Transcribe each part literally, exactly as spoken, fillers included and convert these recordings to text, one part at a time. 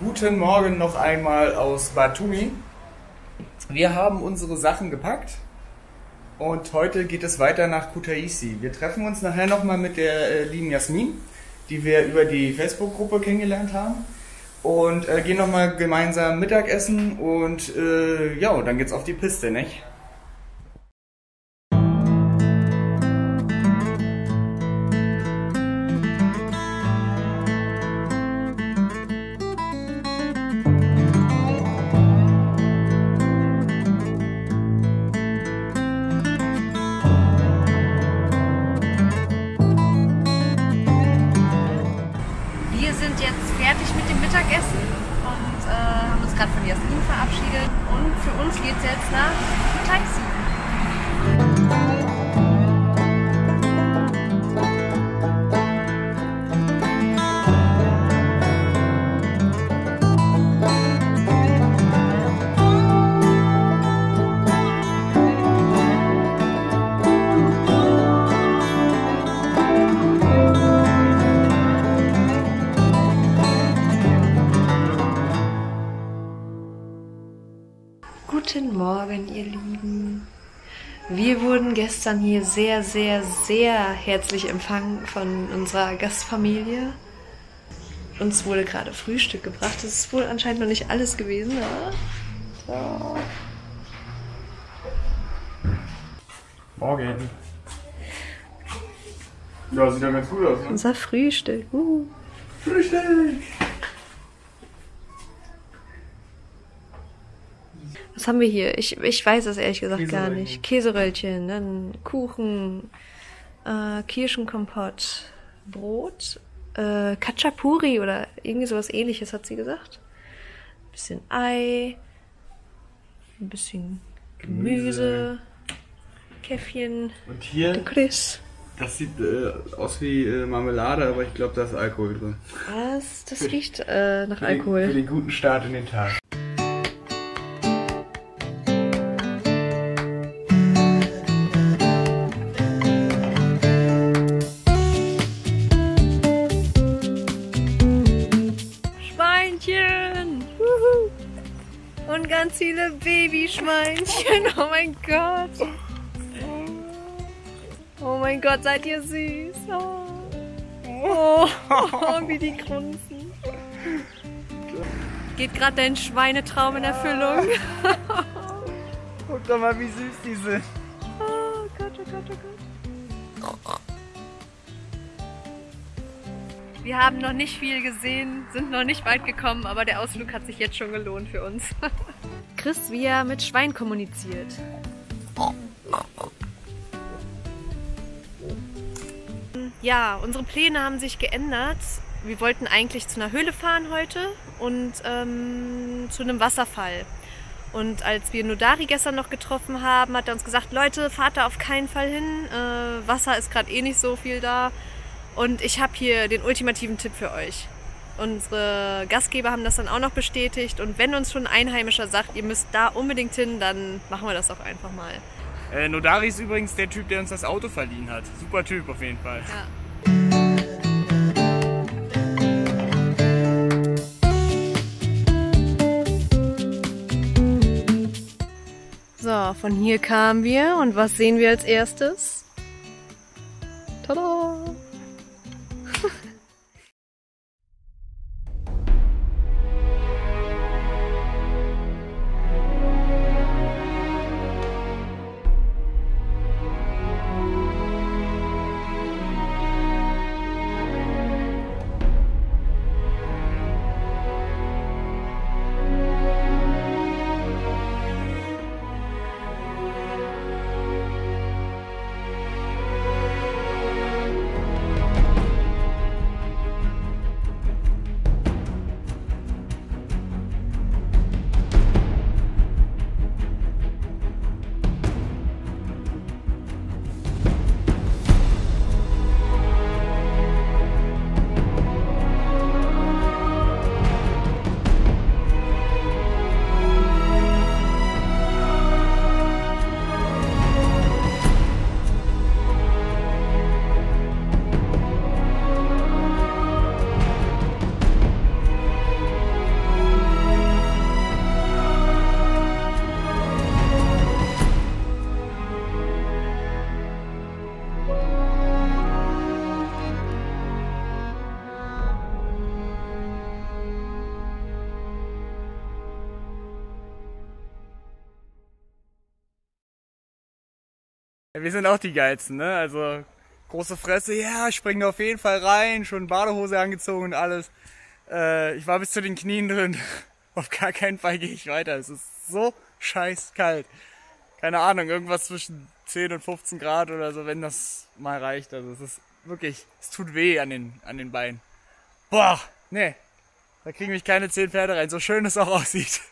Guten Morgen noch einmal aus Batumi. Wir haben unsere Sachen gepackt und heute geht es weiter nach Kutaisi. Wir treffen uns nachher nochmal mit der äh, lieben Jasmin, die wir über die Facebook-Gruppe kennengelernt haben, und äh, gehen nochmal gemeinsam Mittagessen und äh, ja, dann geht's auf die Piste, nicht? Wir sind jetzt fertig mit dem Mittagessen und äh, haben uns gerade von Jasmin verabschiedet. Und für uns geht es jetzt nach Kutaisi. Guten Morgen, ihr Lieben. Wir wurden gestern hier sehr, sehr, sehr herzlich empfangen von unserer Gastfamilie. Uns wurde gerade Frühstück gebracht. Das ist wohl anscheinend noch nicht alles gewesen, aber... So. Morgen. Ja, sieht ja ganz gut aus, ne? Unser Frühstück. Uh. Frühstück! Was haben wir hier? Ich, ich weiß es ehrlich gesagt gar nicht. Käseröllchen, dann Kuchen, äh, Kirschenkompott, Brot, äh, Khachapuri oder irgendwie sowas ähnliches hat sie gesagt. Ein bisschen Ei, ein bisschen Gemüse, Gemüse. Käffchen, und hier, Chris. Das sieht äh, aus wie äh, Marmelade, aber ich glaube, da ist Alkohol drin. Was? Das riecht äh, nach für Alkohol. Den, für den guten Start in den Tag. Und ganz viele Babyschweinchen. Oh mein Gott. Oh mein Gott, seid ihr süß. Oh, oh, oh wie die grunzen. Geht gerade dein Schweinetraum in Erfüllung? Guck doch mal, wie süß die sind. Oh Gott, oh Gott, oh Gott. Wir haben noch nicht viel gesehen, sind noch nicht weit gekommen, aber der Ausflug hat sich jetzt schon gelohnt für uns. Chris, wie er mit Schwein kommuniziert. Ja, unsere Pläne haben sich geändert. Wir wollten eigentlich zu einer Höhle fahren heute und ähm, zu einem Wasserfall. Und als wir Nodari gestern noch getroffen haben, hat er uns gesagt, Leute, fahrt da auf keinen Fall hin. Äh, Wasser ist gerade eh nicht so viel da. Und ich habe hier den ultimativen Tipp für euch. Unsere Gastgeber haben das dann auch noch bestätigt. Und wenn uns schon ein Einheimischer sagt, ihr müsst da unbedingt hin, dann machen wir das auch einfach mal. Äh, Nodari ist übrigens der Typ, der uns das Auto verliehen hat. Super Typ auf jeden Fall. Ja. So, von hier kamen wir. Und was sehen wir als erstes? Tada! Ja, wir sind auch die Geilsten, ne? Also große Fresse, ja, ich spring da auf jeden Fall rein, schon Badehose angezogen und alles. Äh, ich war bis zu den Knien drin. Auf gar keinen Fall gehe ich weiter. Es ist so scheiß kalt. Keine Ahnung, irgendwas zwischen zehn und fünfzehn Grad oder so, wenn das mal reicht. Also es ist wirklich, es tut weh an den, an den Beinen. Boah, nee, da kriegen mich keine zehn Pferde rein, so schön es auch aussieht.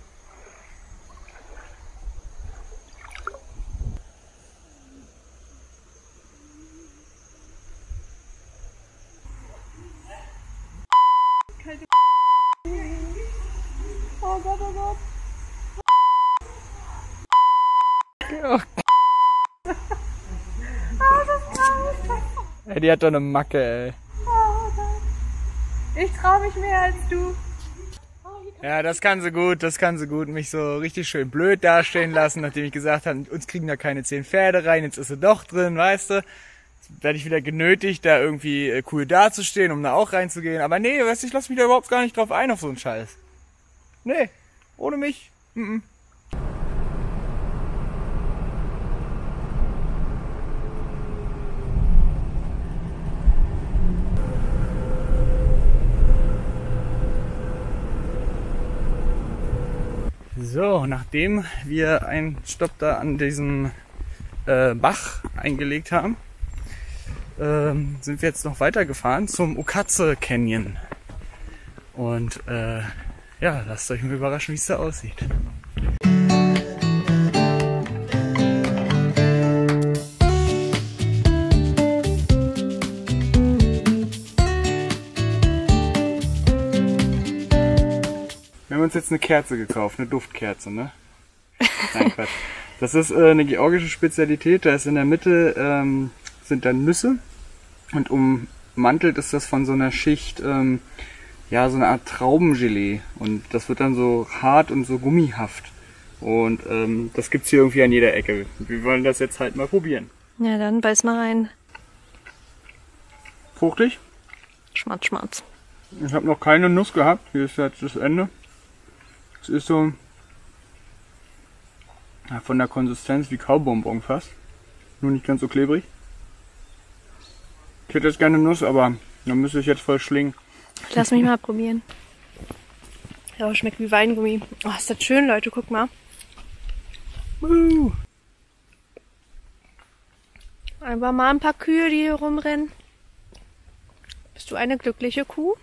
Oh Gott, oh Gott. Oh. Ey, die hat doch eine Macke, ey. Ich trau mich mehr als du. Ja, das kann sie gut, das kann sie gut. Mich so richtig schön blöd dastehen lassen, nachdem ich gesagt habe, uns kriegen da keine zehn Pferde rein, jetzt ist sie doch drin, weißt du. Jetzt werde ich wieder genötigt, da irgendwie cool dazustehen, um da auch reinzugehen. Aber nee, weißt du, ich lasse mich da überhaupt gar nicht drauf ein auf so einen Scheiß. Nee, ohne mich. Mm -mm. So, nachdem wir einen Stopp da an diesem äh, Bach eingelegt haben, ähm, sind wir jetzt noch weitergefahren zum Okatze Canyon. Und äh, ja, lasst euch mal überraschen, wie es da aussieht. Wir haben uns jetzt eine Kerze gekauft, eine Duftkerze, ne? Nein, Quatsch. Das ist äh, eine georgische Spezialität, da ist in der Mitte ähm, sind dann Nüsse und ummantelt ist das von so einer Schicht, ähm, ja, so eine Art Traubengelee und das wird dann so hart und so gummihaft und ähm, das gibt's hier irgendwie an jeder Ecke. Wir wollen das jetzt halt mal probieren. Ja, dann beiß mal rein. Fruchtig? Schmatz, schmatz. Ich habe noch keine Nuss gehabt, hier ist jetzt das Ende. Es ist so ja, von der Konsistenz wie Kaubonbon fast. Nur nicht ganz so klebrig. Ich hätte jetzt gerne Nuss, aber dann müsste ich jetzt voll schlingen. Lass mich mal probieren. Ja, schmeckt wie Weingummi. Oh, ist das schön, Leute, guck mal. Uh. Einfach mal ein paar Kühe, die hier rumrennen. Bist du eine glückliche Kuh?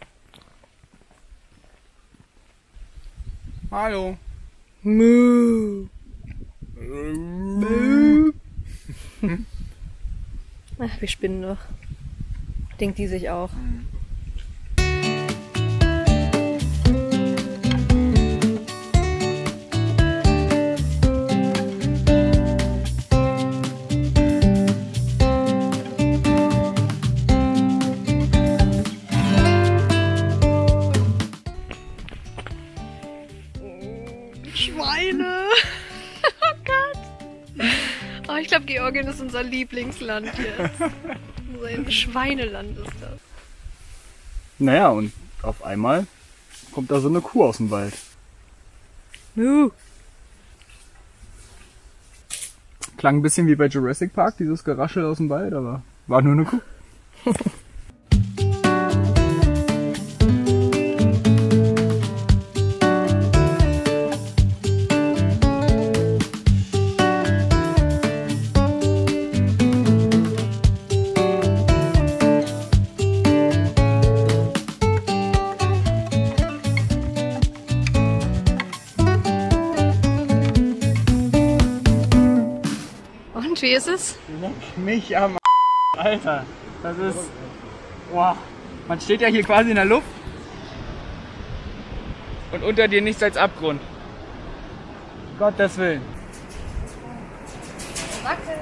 Hallo. Moo. Moo. Ach, wir spinnen doch. Denkt die sich auch. Schweine! Oh Gott! Oh, ich glaube, Georgien ist unser Lieblingsland jetzt. So ein Schweineland ist das. Naja, und auf einmal kommt da so eine Kuh aus dem Wald. Moo. Klang ein bisschen wie bei Jurassic Park, dieses Geraschel aus dem Wald, aber war nur eine Kuh. Und wie ist es? Leck mich am Alter. Das ist. Boah. Man steht ja hier quasi in der Luft. Und unter dir nichts als Abgrund. Gottes Willen. Wackel.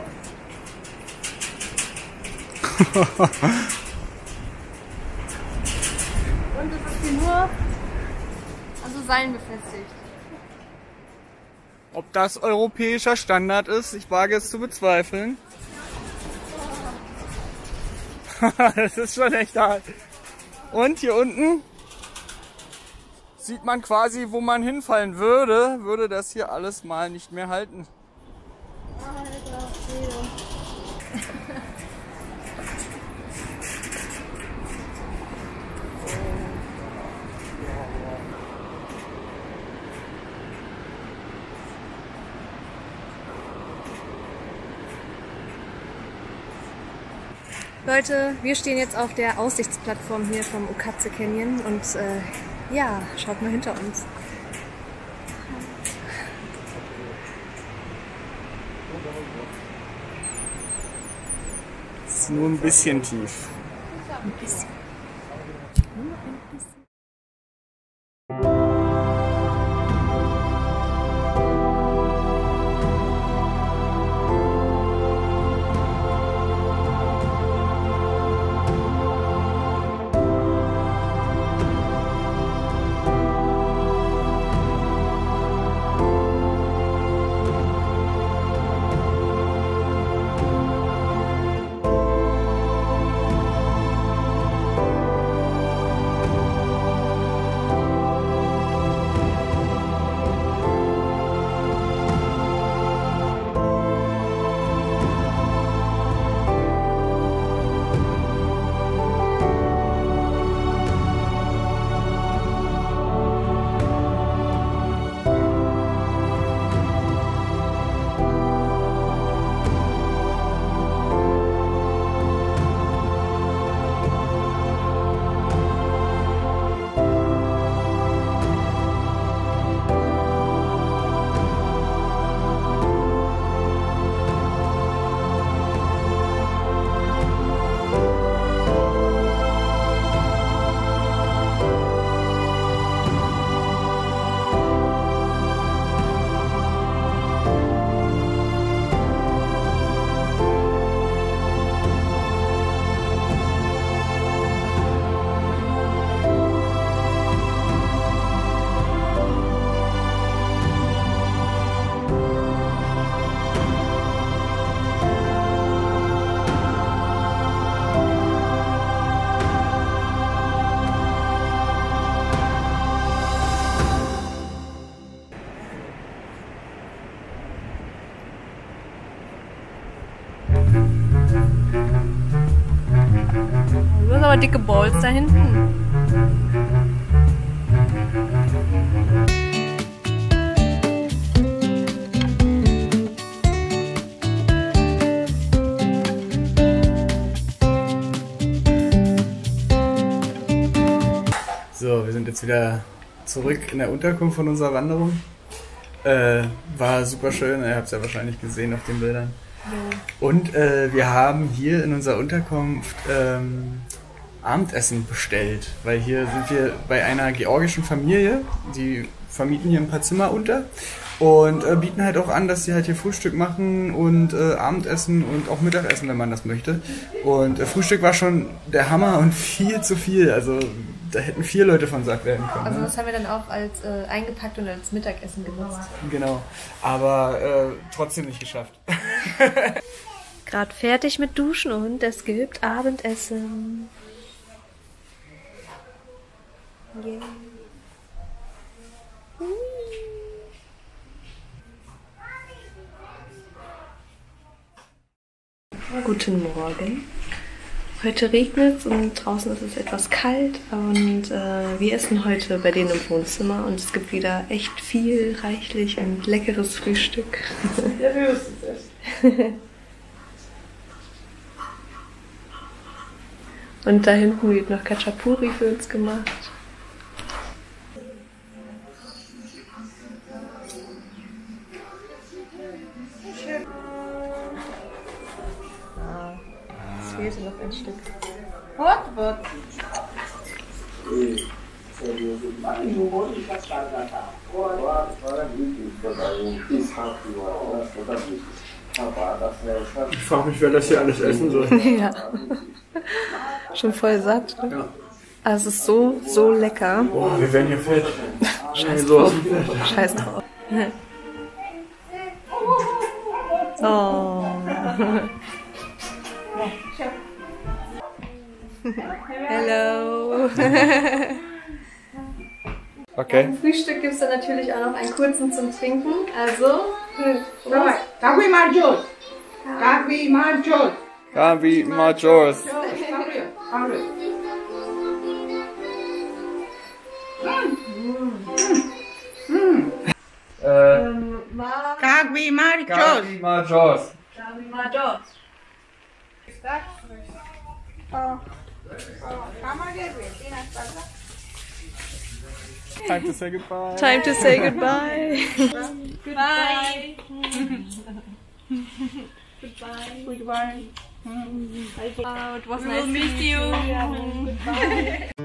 Und es ist hier nur an so Seilen befestigt. Ob das europäischer Standard ist, ich wage es zu bezweifeln. Das ist schon echt hart. Und hier unten sieht man quasi, wo man hinfallen würde, würde das hier alles mal nicht mehr halten. Alter. Leute, wir stehen jetzt auf der Aussichtsplattform hier vom Okatze Canyon und äh, ja, schaut mal hinter uns. Es ist nur ein bisschen tief. Ein bisschen. Nur ein bisschen. Du hast aber dicke Balls da hinten. So, wir sind jetzt wieder zurück in der Unterkunft von unserer Wanderung. Äh, war super schön, ihr habt es ja wahrscheinlich gesehen auf den Bildern. Ja. Und äh, wir haben hier in unserer Unterkunft ähm, Abendessen bestellt, weil hier sind wir bei einer georgischen Familie, die vermieten hier ein paar Zimmer unter und äh, bieten halt auch an, dass sie halt hier Frühstück machen und äh, Abendessen und auch Mittagessen, wenn man das möchte. Und äh, Frühstück war schon der Hammer und viel zu viel, also da hätten vier Leute von satt werden können. Also ne? das haben wir dann auch als äh, eingepackt und als Mittagessen genutzt. Genau, aber äh, trotzdem nicht geschafft. Gerade fertig mit Duschen und es gibt Abendessen. Yeah. Guten Morgen. Heute regnet es und draußen ist es etwas kalt und äh, wir essen heute bei denen im Wohnzimmer und es gibt wieder echt viel, reichlich und leckeres Frühstück. Ja, wir müssen es essen. Und da hinten wird noch Khachapuri für uns gemacht. Es fehlte noch ein Stück. What? What? Ich frage mich, wer das hier alles essen soll. Ja. Schon voll satt. Ne? Ja. Also es ist so, so lecker. Boah, wir werden hier fett. Scheiß drauf. Scheiß drauf. Oh. Hello. Okay. Zum Frühstück gibt es dann natürlich auch noch einen kurzen zum Trinken. Also. Ja, Kavi Machos. Kavi Machos. Kavi Machos. Kavi Machos. Kavi Machos. Time to say goodbye. Time to say goodbye. Goodbye. Goodbye. Goodbye. Oh, it was We nice will to miss meet you. you. Goodbye.